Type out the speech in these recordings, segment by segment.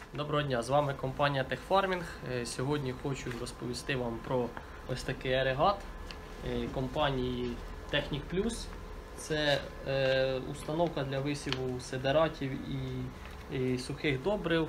Доброго дня, з вами компанія Техфармінг. Сьогодні хочу розповісти вам про ось такий агрегат компанії Technic Plus. Це установка для висіву сидератів і сухих добрив.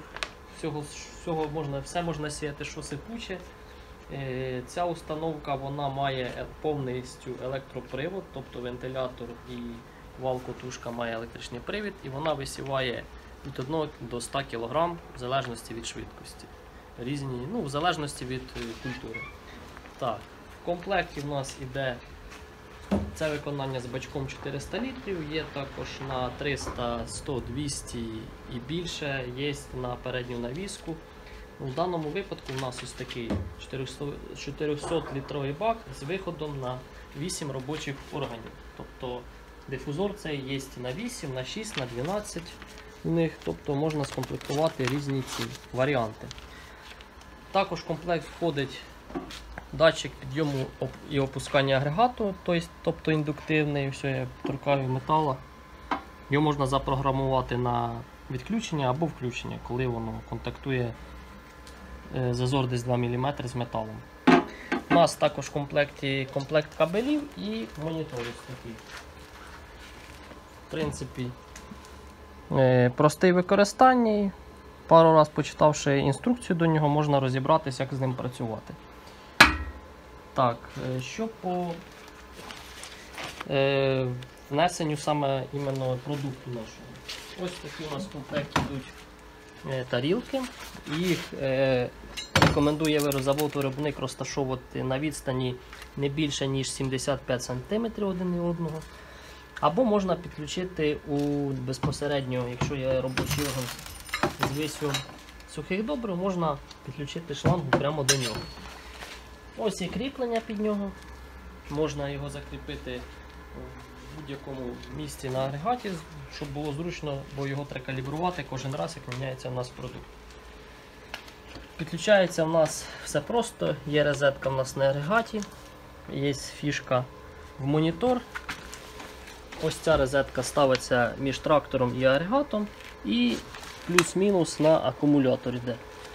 Все можна сіяти, що сипуче. Ця установка вона має повністю електропривод, тобто вентилятор і вал-котушка має електричний привід, і вона висіває від 1 до 100 кг в залежності від швидкості. В залежності від культури. Так, в комплекті в нас іде це виконання з бачком 400 літрів, є також на 300, 100, 200 і більше, є на передню навіску. В даному випадку у нас ось такий 400-літровий бак з виходом на 8 робочих органів. Тобто дифузор цей є на 8, на 6, на 12 у них, тобто можна скомплектувати різні ці варіанти. Також в комплект входить датчик підйому і опускання агрегату, тобто індуктивний, все, я торкаю металу. Його можна запрограмувати на відключення або включення, коли воно контактує зазор десь 2 мм з металом. У нас також в комплекті комплект кабелів і монітор ось такий. В принципі, простий в використанні. Пару разів почитавши інструкцію до нього, можна розібратися, як з ним працювати. Так, що по внесенню саме іменно продукту нашого. Ось такі у нас в комплекті йдуть тарілки. Їх рекомендує завод-виробник розташовувати на відстані не більше, ніж 75 см один від одного. Або можна підключити безпосередньо, якщо є робочий орган з висівом сухих добрив, можна підключити шлангу прямо до нього. Ось є кріплення під нього. Можна його закріпити в будь-якому місці на агрегаті, щоб було зручно, бо його треба калібрувати кожен раз, як міняється у нас продукт. Підключається у нас все просто, є розетка у нас на агрегаті, є фішка в монітор. Ось ця розетка ставиться між трактором і агрегатом, і плюс-мінус на акумулятор йде.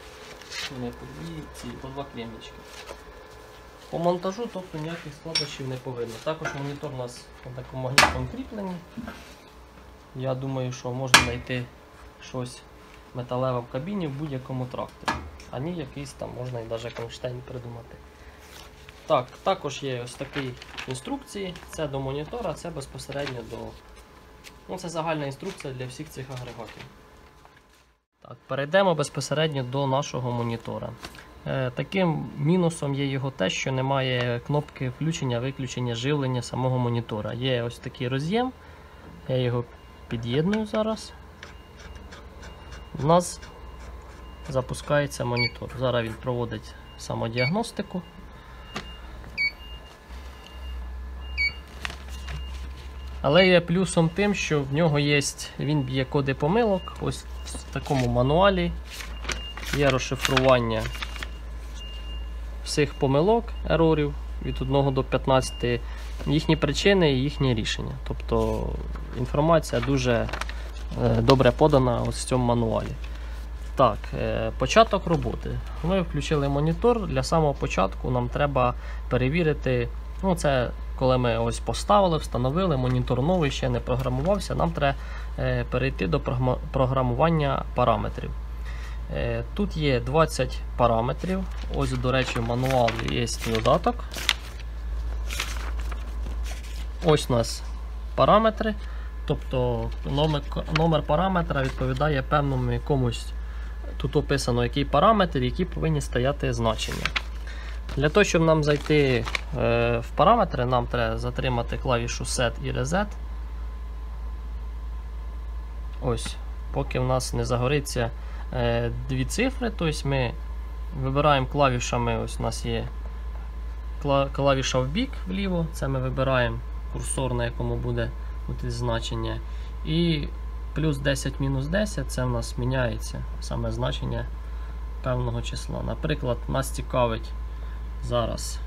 По два клеммички. По монтажу тобто ніяких складнощів не повинно. Також монітор у нас на такому магнітному кріпленні. Я думаю, що можна знайти щось металеве в кабіні в будь-якому тракторі. А ні, якийсь там можна і навіть кронштейн придумати. Так, також є ось такі інструкції. Це до монітора, це безпосередньо до... це загальна інструкція для всіх цих агрегатів. Так, перейдемо безпосередньо до нашого монітора. Таким мінусом є його те, що немає кнопки включення-виключення живлення самого монітора. Є ось такий роз'єм, я його під'єдную зараз. У нас запускається монітор. Зараз він проводить самодіагностику. Але є плюсом тим, що в нього є, він б'є коди помилок. Ось в такому мануалі є розшифрування всіх помилок, ерорів від 1 до 15, їхні причини і їхні рішення. Тобто інформація дуже добре подана ось в цьому мануалі. Так, початок роботи. Ми включили монітор. Для самого початку нам треба перевірити, це коли ми ось поставили, встановили, монітор новий, ще не програмувався, нам треба перейти до програмування параметрів. Тут є 20 параметрів. Ось, до речі, в мануалі є додаток. Ось у нас параметри. Тобто номер параметра відповідає певному якомусь, тут описано який параметр, які повинні стояти значення. Для того, щоб нам зайти в параметри, нам треба затримати клавішу Set і Reset. Ось, поки в нас не загориться дві цифри, тобто ми вибираємо клавішами, ось у нас є клавіша в бік, вліво, це ми вибираємо курсор, на якому буде значення. І плюс 10, мінус 10, це в нас міняється саме значення певного числа. Наприклад, нас цікавить зараз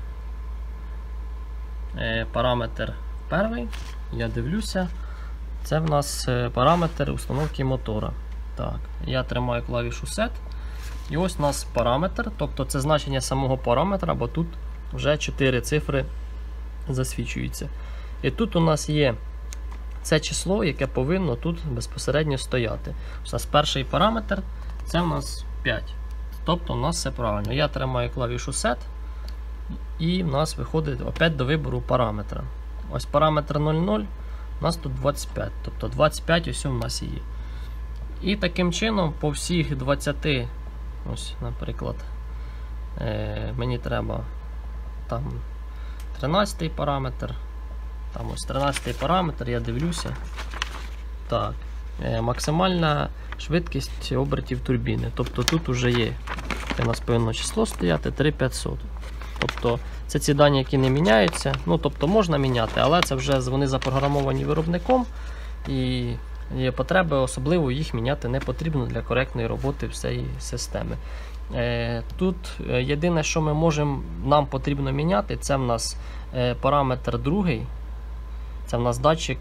параметр перший, я дивлюся, це в нас параметр установки мотора. Так, я тримаю клавішу Set. І ось у нас параметр, тобто це значення самого параметра, бо тут вже 4 цифри засвічуються. І тут у нас є це число, яке повинно тут безпосередньо стояти. У нас перший параметр це у нас 5. Тобто у нас все правильно. Я тримаю клавішу Set і в нас виходить опять до вибору параметра. Ось параметр 0,0, у нас тут 25. Тобто 25 ось у нас є. І таким чином по всіх 20, ось, наприклад, мені треба там 13 параметр. Там ось 13 параметр, я дивлюся. Так, максимальна швидкість обертів турбіни. Тобто тут вже є, у нас повинно число стояти 3500. Тобто це ці дані, які не міняються. Ну, тобто можна міняти, але це вже вони запрограмовані виробником. І є потреби, особливо їх міняти не потрібно для коректної роботи всієї системи. Тут єдине, що нам потрібно міняти, це в нас параметр другий. Це в нас датчик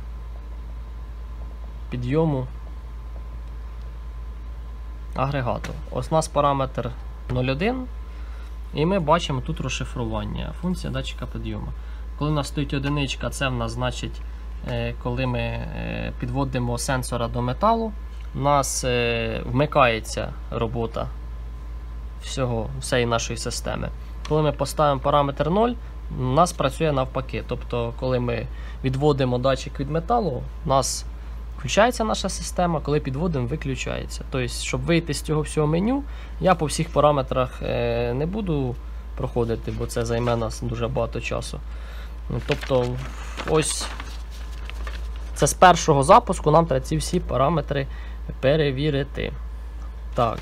підйому агрегату. Ось у нас параметр 0,1. І ми бачимо тут розшифрування. Функція датчика підйому. Коли у нас стоїть одиничка, це в нас значить, коли ми підводимо сенсора до металу, у нас вмикається робота всієї нашої системи. Коли ми поставимо параметр 0, у нас працює навпаки. Тобто, коли ми відводимо датчик від металу, у нас включається наша система, коли підводимо, виключається. Тобто, щоб вийти з цього всього меню, я по всіх параметрах не буду проходити, бо це займе нас дуже багато часу. Тобто, ось це з першого запуску нам треба ці всі параметри перевірити. Так.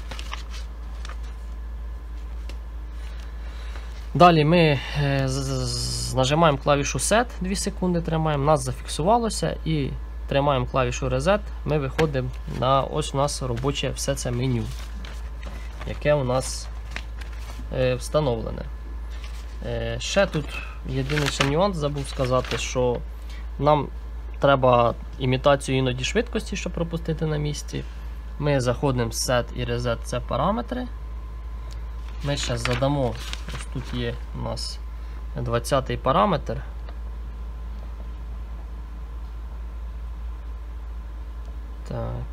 Далі ми нажимаємо клавішу Set, 2 секунди тримаємо, нас зафіксувалося, і тримаємо клавішу Reset, ми виходимо на ось у нас робоче все це меню, яке у нас встановлене. Ще тут єдиний нюанс забув сказати, що нам треба імітацію іноді швидкості, щоб пропустити на місці. Ми заходимо в Set і Reset, це параметри. Ми зараз задамо, ось тут є у нас 20-й параметр. Так.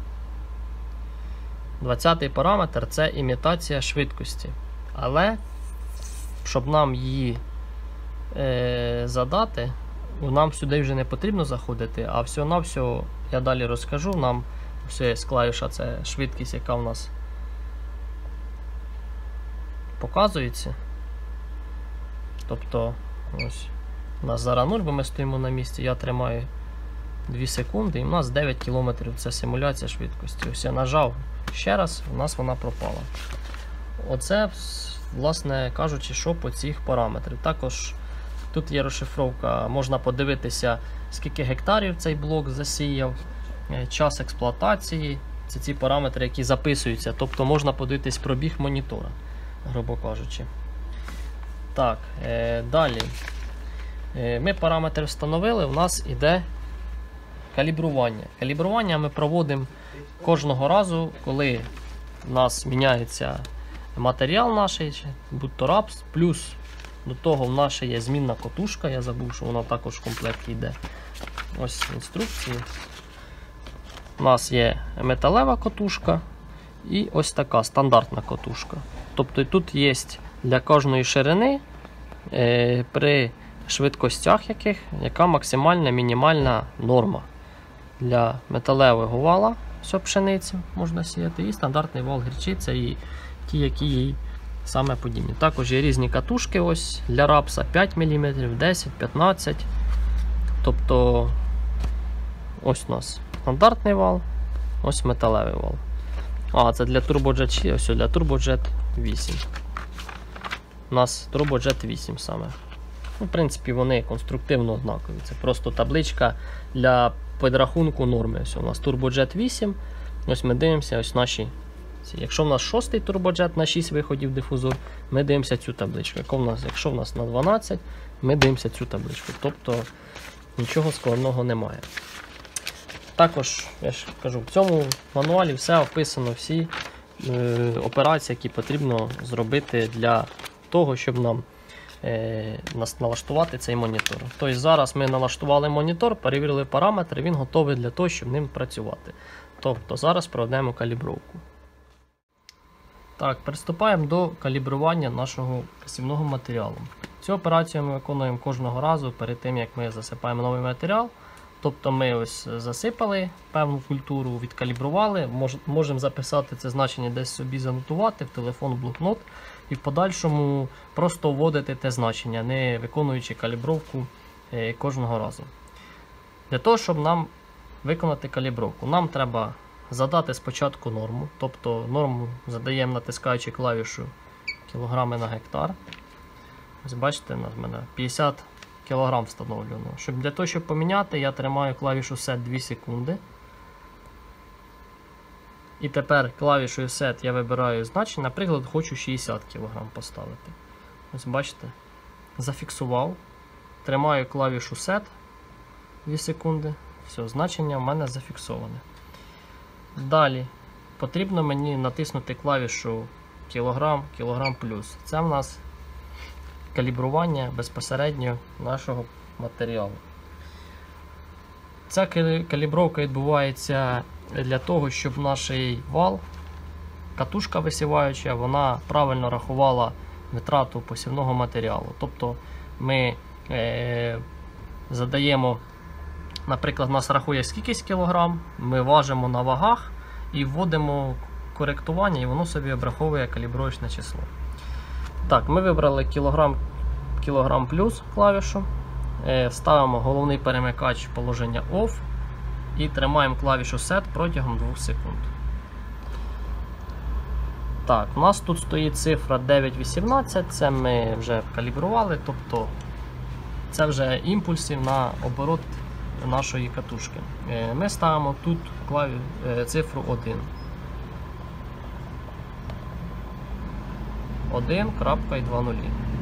20-й параметр це імітація швидкості. Але, щоб нам її задати, нам сюди вже не потрібно заходити, а всього-навсього, я далі розкажу, нам все є клавіша, це швидкість, яка в нас показується. Тобто, ось, у нас зараз 0, бо ми стоїмо на місці, я тримаю 2 секунди, і у нас 9 км, це симуляція швидкості. Ось я нажав ще раз, у нас вона пропала. Оце, власне кажучи, що по цих параметрах. Також тут є розшифровка, можна подивитися, скільки гектарів цей блок засіяв, час експлуатації. Це ці параметри, які записуються, тобто можна подивитись пробіг монітора, грубо кажучи. Так, далі. Ми параметри встановили, у нас іде калібрування. Калібрування ми проводимо кожного разу, коли у нас міняється матеріал наш, будь-то рапс, плюс до того в нас є змінна котушка, я забув, що вона також в комплекті йде. Ось інструкції. У нас є металева котушка і ось така стандартна котушка. Тобто тут є для кожної ширини при швидкостях яка максимальна мінімальна норма. Для металевого вала все пшеницю можна сіяти, і стандартний вал гірчиця, і ті, які їй саме подібні. Також є різні катушки, ось для рапса 5 мм, 10, 15. Тобто ось у нас стандартний вал, ось металевий вал. А, це для TurboJet, ось для TurboJet 8. У нас TurboJet 8 саме. Ну, в принципі, вони конструктивно однакові. Це просто табличка для підрахунку норми. Ось у нас TurboJet 8. Ось ми дивимося, ось наші. Якщо в нас 6-й TurboJet на 6 виходів дифузор, ми дивимося цю табличку. Якщо в нас на 12, ми дивимося цю табличку. Тобто нічого складного немає. Також, я ж кажу, в цьому мануалі все описано, всі операції, які потрібно зробити для того, щоб нам налаштувати цей монітор. Тобто зараз ми налаштували монітор, перевірили параметри, він готовий для того, щоб ним працювати. Тобто зараз проведемо калібровку. Так, приступаємо до калібрування нашого посівного матеріалу. Цю операцію ми виконуємо кожного разу перед тим, як ми засипаємо новий матеріал. Тобто ми ось засипали певну культуру, відкалібрували, можемо записати це значення десь собі занотувати в телефон, блокнот і в подальшому просто вводити те значення, не виконуючи калібровку кожного разу. Для того, щоб нам виконати калібровку, нам треба задати спочатку норму, тобто норму задаємо, натискаючи клавішу кілограми на гектар. Ось бачите, у мене 50 кг встановлено. Для того, щоб поміняти, я тримаю клавішу Set 2 секунди. І тепер клавішою Set я вибираю значення, наприклад, хочу 60 кг поставити. Ось бачите, зафіксував. Тримаю клавішу Set 2 секунди. Все, значення в мене зафіксоване. Далі потрібно мені натиснути клавішу кілограм, кілограм плюс. Це в нас калібрування безпосередньо нашого матеріалу. Ця калібровка відбувається для того, щоб наш вал, катушка висіваюча, вона правильно рахувала витрату посівного матеріалу. Тобто ми задаємо, наприклад, у нас рахує скількись кілограм, ми важимо на вагах і вводимо коректування, і воно собі обраховує калібровочне число. Так, ми вибрали кілограм плюс клавішу, ставимо головний перемикач в положення OFF і тримаємо клавішу Set протягом 2 секунд. Так, у нас тут стоїть цифра 9,18, це ми вже калібрували, тобто це вже імпульсів на оборот нашої катушки. Ми ставимо тут цифру 1. 1.2.0.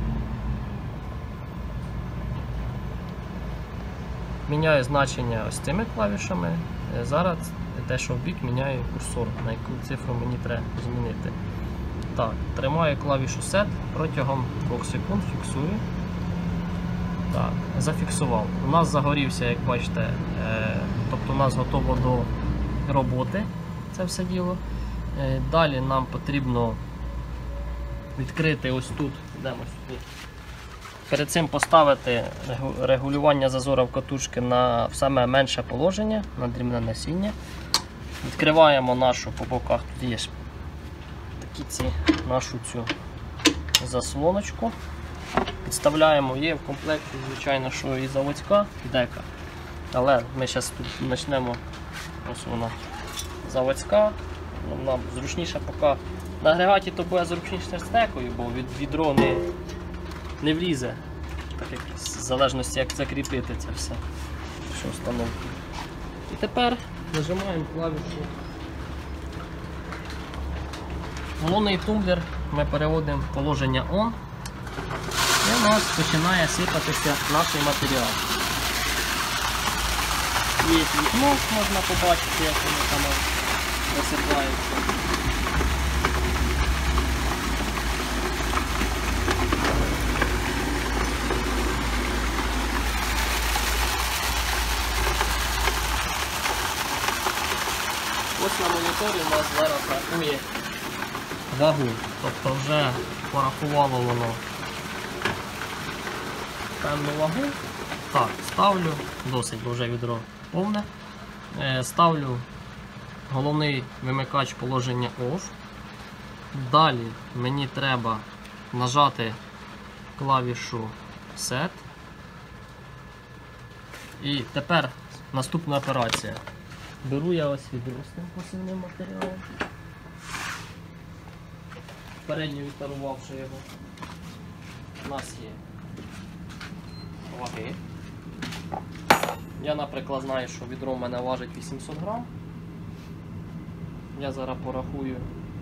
Міняю значення ось цими клавішами. Зараз те, що в бік, міняю курсор, на яку цифру мені треба змінити. Так, тримаю клавішу Set протягом 2 секунд, фіксую. Так, зафіксував. У нас загорівся, як бачите, тобто у нас готово до роботи це все діло. Далі нам потрібно відкрити ось тут, перед цим поставити регулювання зазору в катушки на саме менше положення, на дрібне насіння. Відкриваємо нашу по боках, тут є нашу цю заслоночку. Підставляємо, є в комплекті, звичайно, що і заводська дека. Але ми зараз тут почнемо, ось вона заводська, нам зручніше поки. На агрегаті то буде зручніше з декою, бо відро не влізе, так як в залежності як закріпити це все, що встановки. І тепер нажимаємо клавішу. Головний тумблер ми переводимо в положення ON. І у нас починає сипатися наш матеріал. Є вікно, можна побачити, як воно там висипається. Ось на моніторі у нас зараз рахує вагу, тобто вже порахувало воно певну вагу. Так, ставлю, досить, бо вже відро повне. Ставлю головний вимикач положення OFF. Далі мені треба нажати клавішу Set. І тепер наступна операція. Беру я ось відро з тим посівним матеріалом. Передньо відтарувавши його. У нас є ваги. Я, наприклад, знаю, що відро в мене важить 800 грам. Я зараз порахую.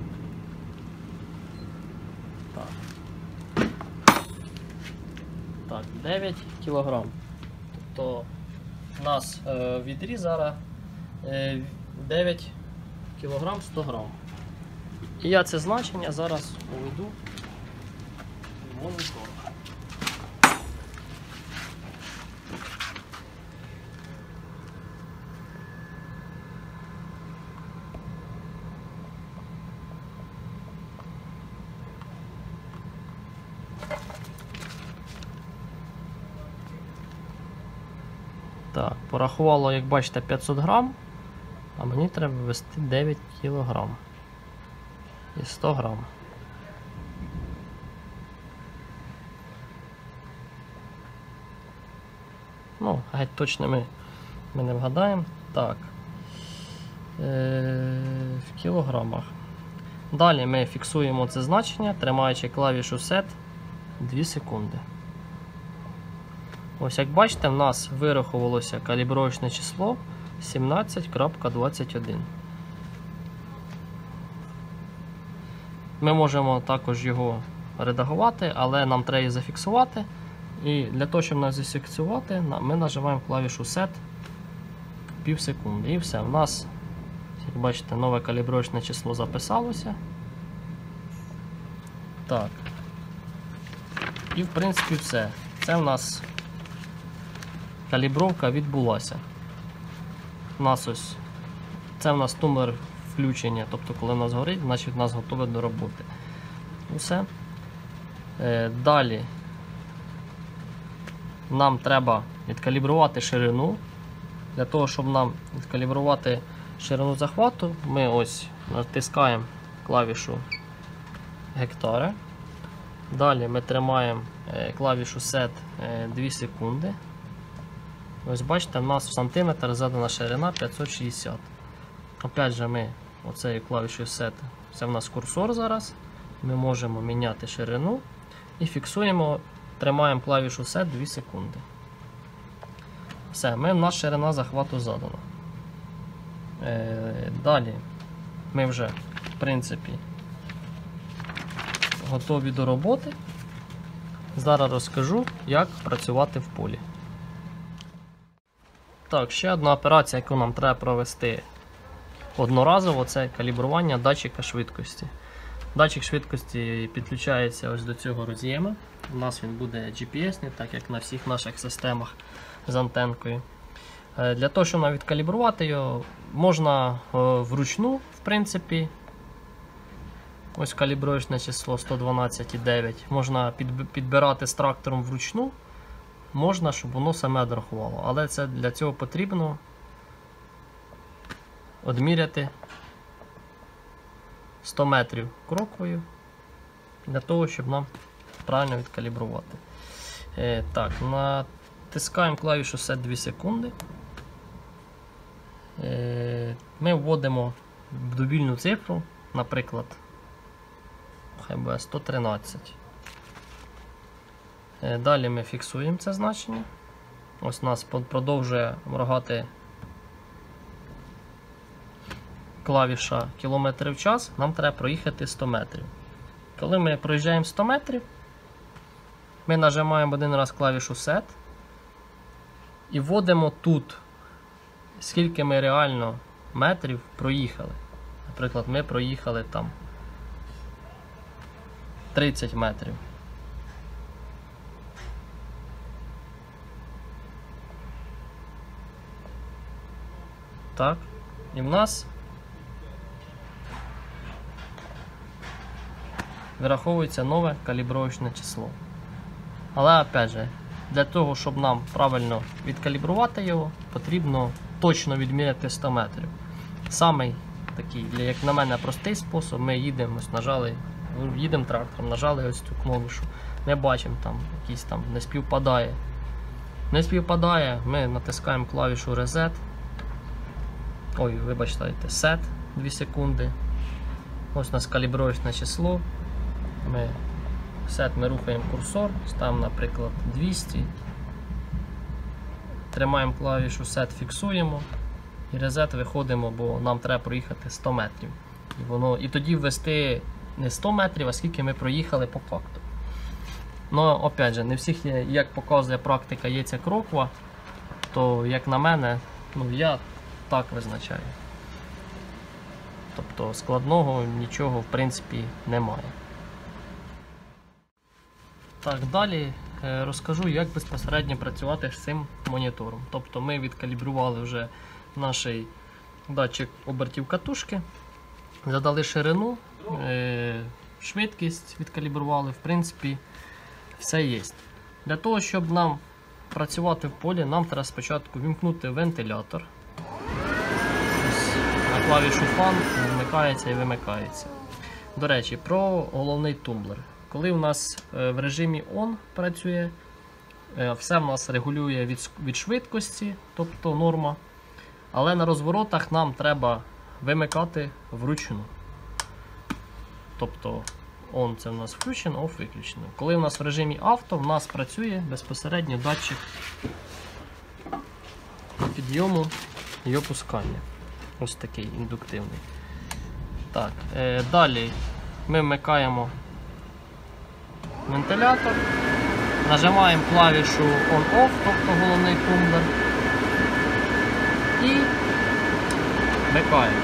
Так, 9 кг. Тобто у нас в відрі зараз 9 кг 100 г. І я це значення зараз поведу в монітор. Так, порахувало, як бачите, 500 грам, а мені треба ввести 9 кг і 100 грам. Ну, геть точно ми не вгадаємо. Так, в кілограмах. Далі ми фіксуємо це значення, тримаючи клавішу Set 2 секунди. Ось як бачите, в нас вирахувалося калібровочне число 17.21. Ми можемо також його редагувати, але нам треба її зафіксувати. І для того, щоб нас зафіксувати, ми нажимаємо клавішу Set пів секунди. І все. У нас, як бачите, нове калібровочне число записалося. Так. І в принципі все. Це в нас калібровка відбулася. Це в нас тумблер включення, тобто коли в нас горить, значить в нас готове до роботи. Усе. Далі нам треба відкалібрувати ширину. Для того, щоб нам відкалібрувати ширину захвату, ми ось натискаємо клавішу гектари. Далі ми тримаємо клавішу Set 2 секунди. Ось бачите, в нас в сантиметр задана ширина 560. Опять же, ми оцею клавішою Set, це в нас курсор зараз. Ми можемо міняти ширину і фіксуємо, тримаємо клавішу Set 2 секунди. Все, в нас ширина захвату задана. Далі ми вже, в принципі, готові до роботи. Зараз розкажу, як працювати в полі. Так, ще одна операція, яку нам треба провести одноразово, це калібрування датчика швидкості. Датчик швидкості підключається ось до цього роз'єму. У нас він буде GPS-ний, так як на всіх наших системах з антенкою. Для того, щоб відкалібрувати його, можна вручну, в принципі. Ось калібровочне число 112,9. Можна підбирати з трактором вручну. Можна, щоб воно саме одрахувало. Але це для цього потрібно одміряти 100 метрів кроковою, для того, щоб нам правильно відкалібрувати. Так, натискаємо клавішу Set 2 секунди. Ми вводимо довільну цифру, наприклад, хай буде 113. Далі ми фіксуємо це значення. Ось у нас продовжує моргати клавіша кілометри в час, нам треба проїхати 100 метрів. Коли ми проїжджаємо 100 метрів, ми нажимаємо один раз клавішу Set і вводимо тут, скільки ми реально метрів проїхали. Наприклад, ми проїхали там 30 метрів. Так, і в нас вираховується нове калібровочне число. Але, опять же, для того, щоб нам правильно відкалібрувати його, потрібно точно відміряти 100 метрів. Самий такий, як на мене, простий спосіб, ми їдемо, ось їдемо трактором, нажали ось цю клавішу, ми бачимо, там якийсь там не співпадає. Не співпадає, ми натискаємо клавішу Reset. Ой, вибачте, Set 2 секунди. Ось у нас калібровочне число. Ми рухаємо курсор, ставимо, наприклад, 200. Тримаємо клавішу Set, фіксуємо. І Reset виходимо, бо нам треба проїхати 100 метрів. І тоді ввести не 100 метрів, а скільки ми проїхали по факту. Ну, опять же, не всіх, як показує практика, є ця кроква. То, як на мене, я так визначає. Тобто складного нічого в принципі немає. Так, далі розкажу, як безпосередньо працювати з цим монітором. Тобто ми відкалібрували вже наш датчик обертів катушки, задали ширину, швидкість відкалібрували, в принципі, все є. Для того, щоб нам працювати в полі, нам треба спочатку вімкнути вентилятор. Ось на клавішу фан вмикається і вимикається. До речі, про головний тумблер. Коли у нас в режимі ON працює, все в нас регулює від швидкості, тобто норма. Але на розворотах нам треба вимикати вручну. Тобто ON це в нас включено, OFF виключено. Коли у нас в режимі авто, в нас працює безпосередньо датчик підйому і опускання. Ось такий індуктивний. Так, далі ми вмикаємо вентилятор, нажимаємо клавішу On-Off, тобто головний тумблер, і вмикаємо.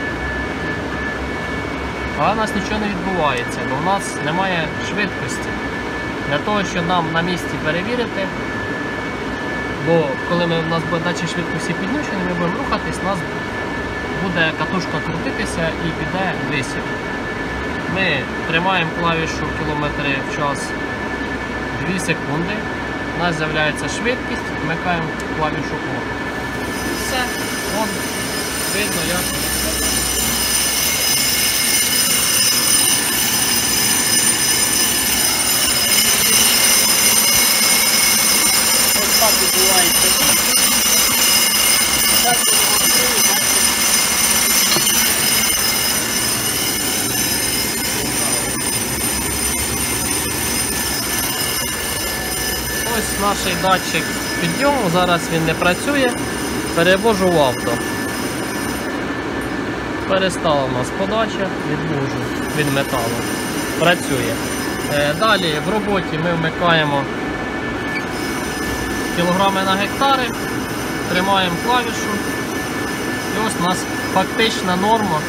Але у нас нічого не відбувається, бо в нас немає швидкості. Для того, щоб нам на місці перевірити, бо коли у нас буде датчик швидкості підключений, ми будемо рухатись, у нас буде катушка крутитися і піде висів. Ми тримаємо клавішу кілометри в час 2 секунди, у нас з'являється швидкість, вмикаємо клавішу ON. Все, ON, видно як. Ось так відбувається. Ось наш датчик підйому, зараз він не працює, перевожу в авто. Перестала у нас подача, відвожу від металу, працює. Далі в роботі ми вмикаємо кілограми на гектари, тримаємо клавішу і ось у нас фактична норма.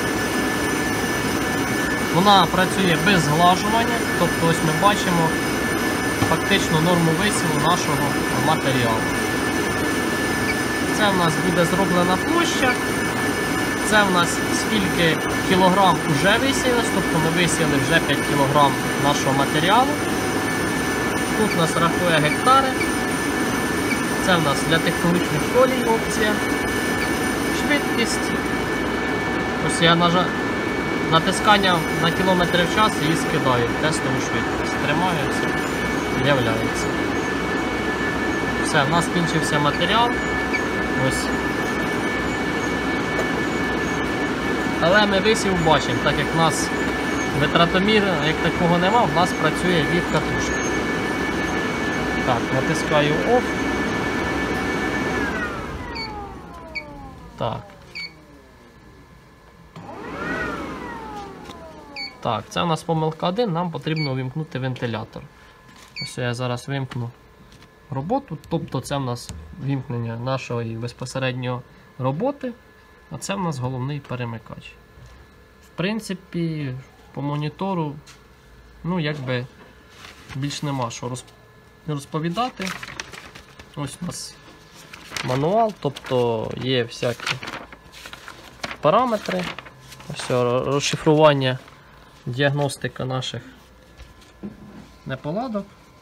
Вона працює без зглажування, тобто ось ми бачимо фактичну норму висіву нашого матеріалу. Це в нас буде зроблена площа, це в нас скільки кілограм вже висіялось, тобто ми висіяли вже 5 кілограм нашого матеріалу. Тут у нас рахує гектари, це в нас для технологічних колій опція, швидкість. Ось я натискання на кілометри в час і скидаю тестову швидкість. Тримаюся. З'являється. Все, в нас кінчився матеріал. Ось. Але ми висів бачимо, так як в нас витратомір, як такого нема, в нас працює від катушки. Так, натискаю OFF. Так. Так, це у нас помилка 1, нам потрібно увімкнути вентилятор. Ось я зараз вимкну роботу, тобто це в нас вімкнення нашої безпосередньо роботи, а це в нас головний перемикач. В принципі, по монітору, ну, якби більш нема що розповідати. Ось у нас мануал, тобто є всякі параметри, ось розшифрування, діагностика наших неполадок.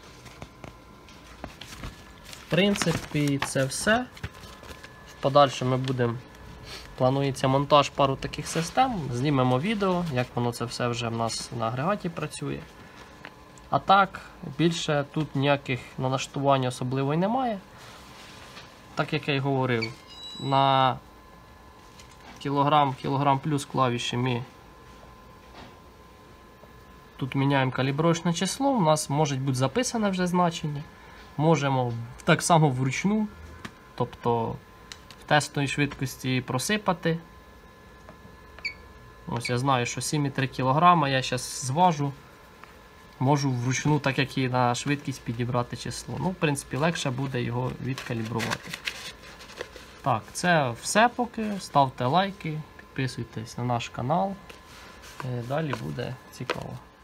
В принципі, це все. В подальшому планується монтаж пару таких систем, знімемо відео, як воно це все вже в нас на агрегаті працює. А так, більше тут ніяких налаштувань особливо й немає. Так як я й говорив, на кілограм плюс клавіші ми тут міняємо калібровочне число, у нас може бути записане вже значення. Можемо так само вручну, тобто в тестовій швидкості просипати. Ось я знаю, що 7,3 кг, я зараз зважу, можу вручну, так як і на швидкість, підібрати число. Ну, в принципі, легше буде його відкалібрувати. Так, це все поки. Ставте лайки, підписуйтесь на наш канал. Далі буде цікаво.